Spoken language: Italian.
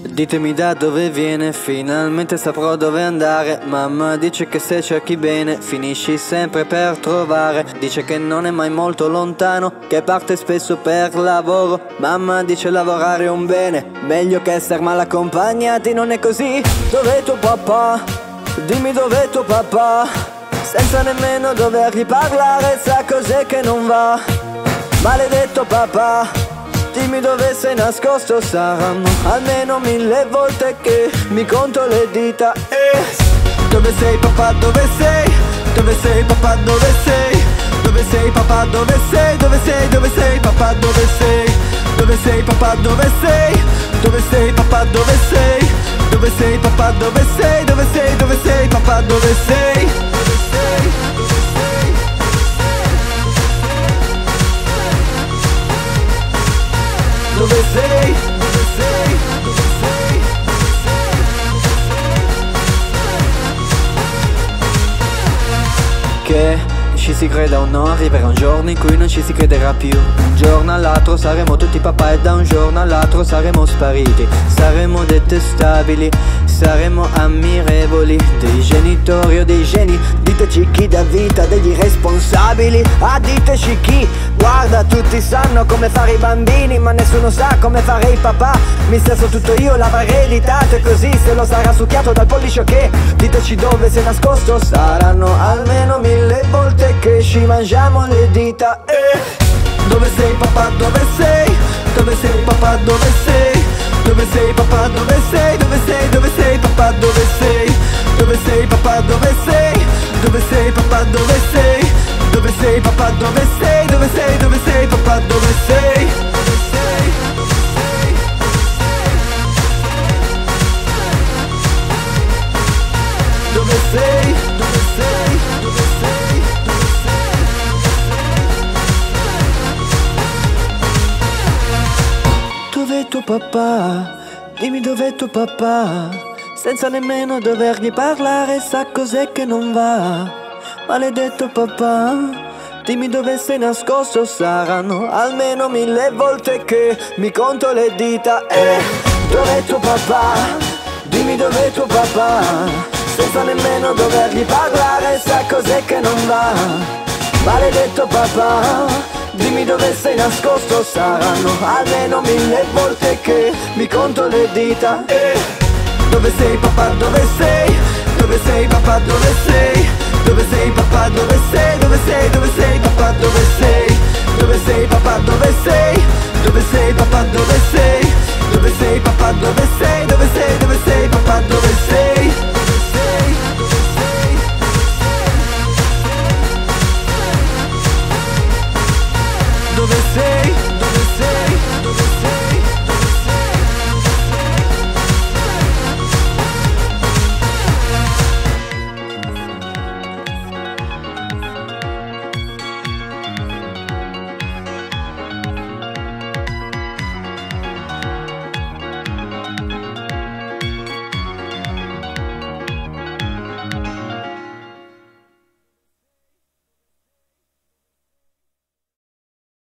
Ditemi da dove viene, finalmente saprò dove andare. Mamma dice che se cerchi bene finisci sempre per trovare. Dice che non è mai molto lontano, che parte spesso per lavoro. Mamma dice lavorare è un bene, meglio che essere mal accompagnati, non è così? Dov'è tuo papà? Dimmi dov'è tuo papà? Senza nemmeno dovergli parlare sa cos'è che non va. Maledetto papà, dimmi dove sei nascosto, saranno almeno 1000 volte che mi conto le dita. Dove sei papà, dove sei? Dove sei papà, dove sei? Dove sei papà, dove sei? Dove sei, dove sei papà, dove sei? Dove sei papà, dove sei? Dove sei papà, dove sei? Dove sei papà, dove sei? Dove sei, dove sei papà, dove sei? Dove sei? Dove sei? Dove sei? Dove sei? Che ci si creda o no, arriverà un giorno in cui non ci si crederà più. Un giorno all'altro saremo tutti papà e da un giorno all'altro saremo spariti. Saremo detestabili, saremo ammirevoli, dei genitori o dei geni. Diteci chi dà vita degli responsabili. Ah, diteci chi. Guarda, tutti sanno come fare i bambini, ma nessuno sa come fare il papà. Mi stesso tutto io l'avrei ereditato e così se lo sarà succhiato dal pollice che. Diteci dove sei nascosto, saranno almeno 1000 volte che ci mangiamo le dita. Dove sei papà, dove sei? Dove sei papà, dove sei? Dove sei papà, dove sei? Dove sei, dove sei papà, dove sei? Dove sei papà, dove sei? Dove sei papà, dove sei? Dove sei papà, dove sei? Dove sei, dove sei papà, dove sei? Dove sei? Dove sei? Dove sei? Dove sei? Dov'è tuo papà? Dimmi dov'è tuo papà? Senza nemmeno dovergli parlare sa cos'è che non va. Maledetto papà, dimmi dove sei nascosto, saranno almeno 1000 volte che mi conto le dita. Dov'è tuo papà? Dimmi dov'è tuo papà? Senza nemmeno dovergli parlare sa cos'è che non va. Maledetto papà, dimmi dove sei nascosto, saranno almeno 1000 volte che mi conto le dita. Dove sei papà, dove sei? Dove sei papà, dove sei? Dove sei papà, dove sei? Dove sei, dove sei papà, dove sei? Dove sei papà, dove sei? Dove sei papà, dove